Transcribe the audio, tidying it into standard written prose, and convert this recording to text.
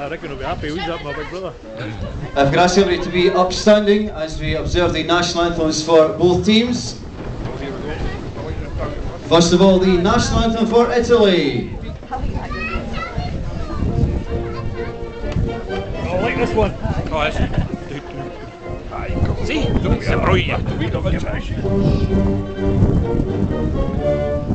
I reckon he'll be happy. Who's up, my big brother? I've going to ask everybody to be upstanding as we observe the national anthems for both teams. First of all, the national anthem for Italy. I like this one. See? Don't be a